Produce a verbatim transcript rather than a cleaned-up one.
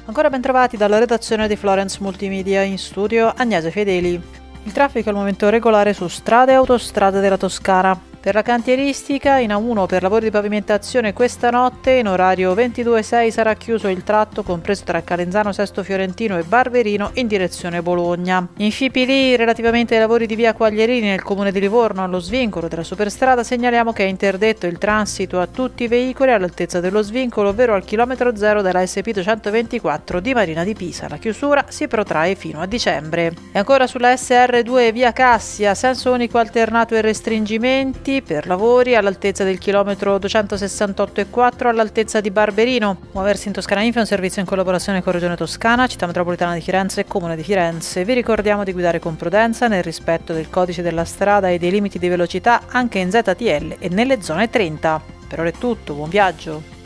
Ancora ben trovati dalla redazione di Florence Multimedia, in studio Agnese Fedeli. Il traffico al momento regolare su strade e autostrade della Toscana. Per la cantieristica in A uno per lavori di pavimentazione questa notte in orario ventidue sei sarà chiuso il tratto compreso tra Calenzano Sesto Fiorentino e Barberino in direzione Bologna. In F I P L I relativamente ai lavori di via Quaglierini nel comune di Livorno allo svincolo della superstrada segnaliamo che è interdetto il transito a tutti i veicoli all'altezza dello svincolo, ovvero al chilometro zero della S P duecentoventiquattro di Marina di Pisa. La chiusura si protrae fino a dicembre. E ancora sulla S R due via Cassia, senso unico alternato e restringimenti per lavori all'altezza del chilometro duecentosessantotto e quattro all'altezza di Barberino. Muoversi in Toscana Info è un servizio in collaborazione con Regione Toscana, Città Metropolitana di Firenze e Comune di Firenze. Vi ricordiamo di guidare con prudenza nel rispetto del codice della strada e dei limiti di velocità anche in Z T L e nelle zone trenta. Per ora è tutto, buon viaggio!